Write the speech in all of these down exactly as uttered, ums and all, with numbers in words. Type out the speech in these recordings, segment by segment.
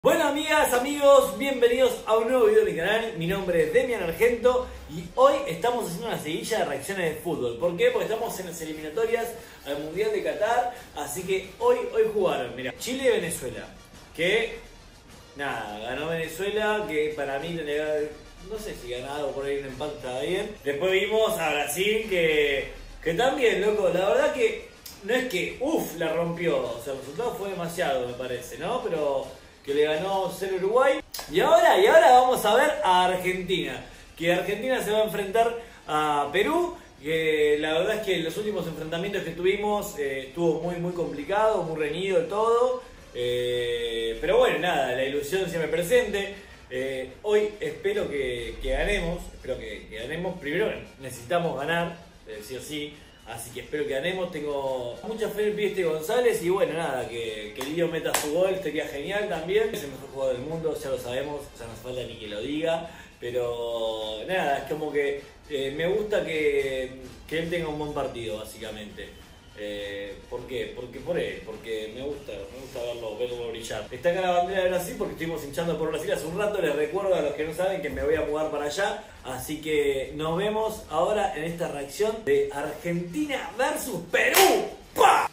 Bueno, amigas, amigos, bienvenidos a un nuevo video de mi canal. Mi nombre es Demian Argento y hoy estamos haciendo una seguilla de reacciones de fútbol. ¿Por qué? Porque estamos en las eliminatorias al Mundial de Qatar. Así que hoy, hoy jugaron, mira, Chile y Venezuela. Que, nada, ganó Venezuela, que para mí tenía, no sé si ganado por ahí un empate estaba bien. Después vimos a Brasil que, que también, loco, la verdad que no es que, uff, la rompió. O sea, el resultado fue demasiado, me parece, ¿no? Pero que le ganó cero Uruguay. Y ahora, y ahora vamos a ver a Argentina. Que Argentina se va a enfrentar a Perú. Que la verdad es que los últimos enfrentamientos que tuvimos eh, estuvo muy muy complicado, muy reñido todo. Eh, pero bueno, nada, la ilusión siempre presente. Eh, hoy espero que, que ganemos. Espero que, que ganemos. Primero necesitamos ganar, eh, sí o sí. Así que espero que ganemos, tengo mucha fe en el Pieste González y bueno, nada, que, que Lío meta su gol, sería genial también. Es el mejor jugador del mundo, ya lo sabemos, ya no hace falta ni que lo diga. Pero nada, es como que eh, me gusta que, que él tenga un buen partido, básicamente. Eh, ¿Por qué? Porque por él, porque me gusta, me gusta verlo, verlo brillar. Está acá la bandera de Brasil porque estuvimos hinchando por Brasil hace un rato. Les recuerdo a los que no saben que me voy a mudar para allá. Así que nos vemos ahora en esta reacción de Argentina versus Perú. ¡Pah!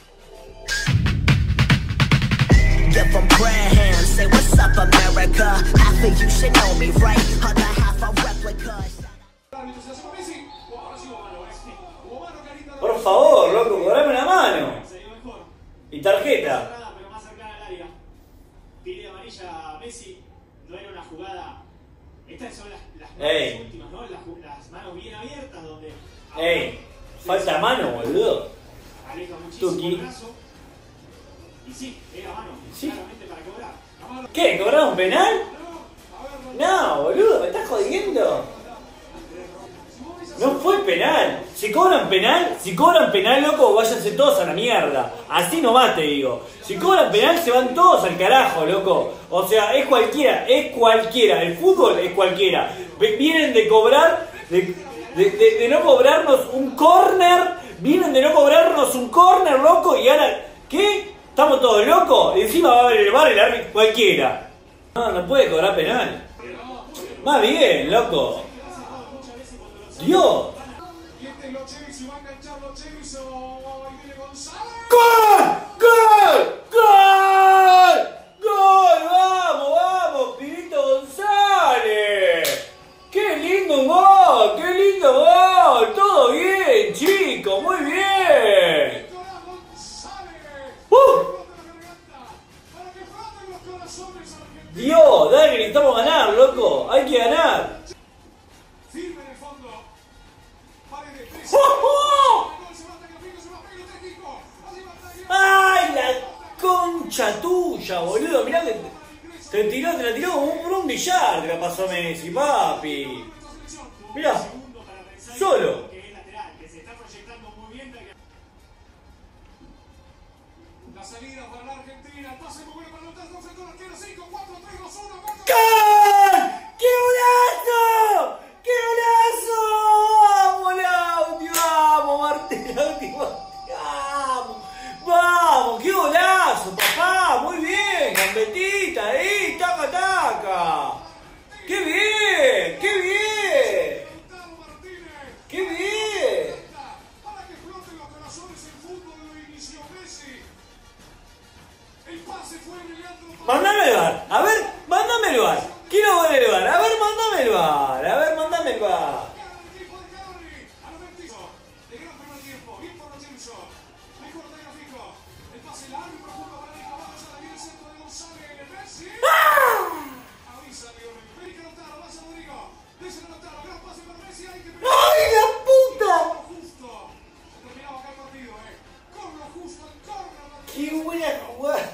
Por favor, loco, cobrame una mano. Y tarjeta. Pero más cercana al área. Tiene amarilla a Messi. No era una jugada. Estas son las, las manos Ey. últimas, ¿no? Las, las manos bien abiertas donde. Ey, falta mano, boludo. Aleja muchísimo Tuki. el brazo. Y sí, era mano. Sí. Claramente para cobrar. ¿Qué? ¿Cobramos penal? No, boludo, ¿me estás jodiendo? No fue penal. Si cobran penal, si cobran penal, loco, váyanse todos a la mierda. Así nomás te digo. Si cobran penal, se van todos al carajo, loco. O sea, es cualquiera, es cualquiera. El fútbol es cualquiera. Vienen de cobrar, de, de, de, de no cobrarnos un córner. Vienen de no cobrarnos un córner, loco. Y ahora, ¿qué? ¿Estamos todos locos? Y encima va a haber el bar, el árbitro, cualquiera. No, no puede cobrar penal. Más bien, loco. Dios. ¡Gol! ¡Gol! ¡Gol! ¡Gol! ¡Vamos, vamos! ¡Pibito González! ¡Qué lindo gol! ¡Qué lindo gol! ¡Todo bien, chicos! ¡Muy bien! ¡Uh! Dios, dale, necesitamos ganar, loco. Hay que ganar. ¡Oh, oh! ¡Ay, la concha tuya, boludo! Mirá que te tiró, te la tiró como un, un billar, te la pasó Messi, papi. Mirá, solo. La salida para la Argentina, el pase muy bueno para los tres, dos, el arquero, cinco, cuatro, tres, dos, uno, ¡gol! ¡Qué golazo! ¡Qué golazo! ¡Vamos, Lauti! ¡Vamos, Martín! ¡Lauti, vamos! ¡Vamos! ¡Qué golazo, papá! ¡Muy bien! ¡Gambetita ahí! ¡Taca, taca! ¡Qué bien! ¡Qué bien! ¡Qué bien! para que floten los corazones el fútbol lo inició Messi. El pase fue brillante. ¡Mándame el bar! A ver, mándame el bar. Quiero ver el bar. A ver, mándame el bar. A ver, mándame el bar. ¡Ay, la puta! ¡Qué buena jugada!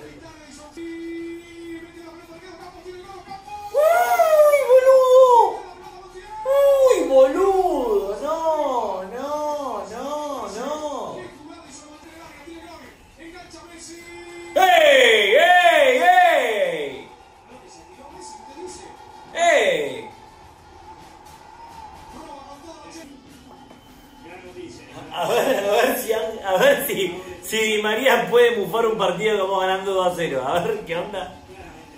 ¡Uy, boludo! ¡Uy, boludo! No, no, no, no. ¡Ey, ey, ey! ¡Ey! A ver, a ver si, a ver si, si Di María puede mufar un partido como ganando dos a cero. A ver qué onda.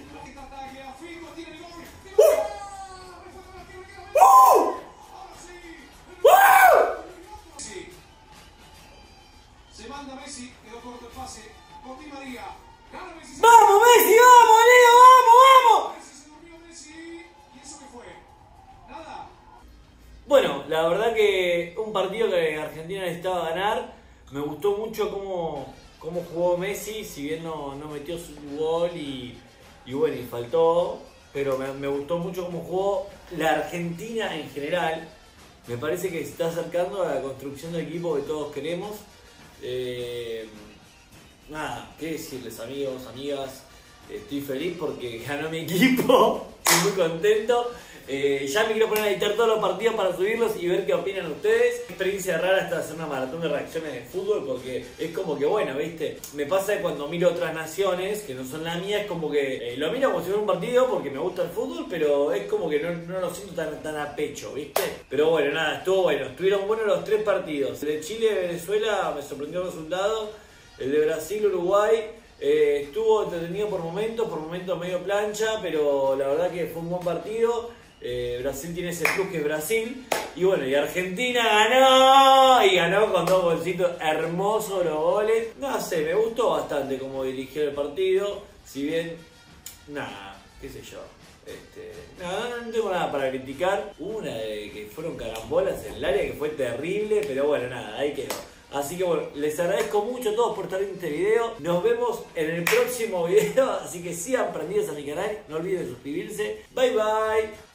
Manda Messi, quedó corto el pase. Con Di María. Gana Messi. ¡Vamos, Messi! ¡Vamos, Leo! ¡Vamos, vamos! Messi se durmió Messi. ¿Y eso qué fue? Nada. Bueno, la verdad que un partido que Argentina necesitaba ganar. Me gustó mucho cómo, cómo jugó Messi, si bien no, no metió su gol y, y bueno, y faltó. Pero me, me gustó mucho cómo jugó la Argentina en general. Me parece que se está acercando a la construcción del equipo que todos queremos. Eh, nada, qué decirles, amigos, amigas. Estoy feliz porque ganó mi equipo. Estoy muy contento. Eh, ya me quiero poner a editar todos los partidos para subirlos y ver qué opinan ustedes. Qué experiencia rara esta de hacer una maratón de reacciones de fútbol, porque es como que bueno, ¿viste? Me pasa cuando miro otras naciones que no son la mía, es como que eh, lo miro como si fuera un partido porque me gusta el fútbol, pero es como que no, no lo siento tan, tan a pecho, ¿viste? Pero bueno, nada, estuvo bueno. Estuvieron buenos los tres partidos. El de Chile, Venezuela, me sorprendió el resultado. El de Brasil, Uruguay. Eh, estuvo entretenido por momentos, por momentos medio plancha, pero la verdad que fue un buen partido. Eh, Brasil tiene ese plus que es Brasil. Y bueno, y Argentina ganó. Y ganó con dos golcitos hermosos los goles. No sé, me gustó bastante cómo dirigió el partido. Si bien, nada, qué sé yo. Este, no, no tengo nada para criticar. Una de que fueron carambolas en el área que fue terrible. Pero bueno, nada, ahí quedó. Así que bueno, les agradezco mucho a todos por estar en este video. Nos vemos en el próximo video. Así que sigan prendidos a mi canal. No olviden suscribirse. Bye bye.